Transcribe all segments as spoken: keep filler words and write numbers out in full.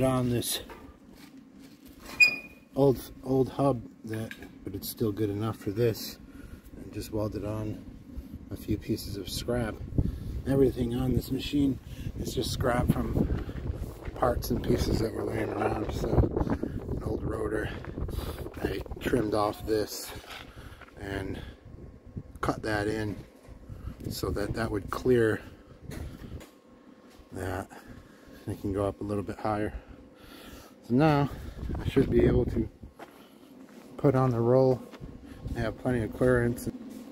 welded on this old old hub, that but it's still good enough for this, and just welded on a few pieces of scrap. Everything on this machine is just scrap from parts and pieces that were laying around. So an old rotor, I trimmed off this and cut that in so that that would clear that. I can go up a little bit higher. So now I should be able to put on the roll. I have plenty of clearance.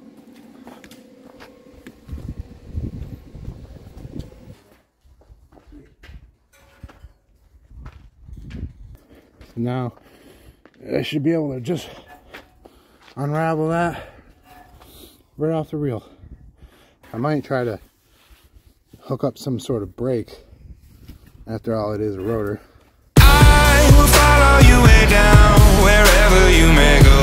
So now I should be able to just unravel that right off the reel. I might try to hook up some sort of brake. After all, it is a rotor. I will follow you way down, wherever you may go.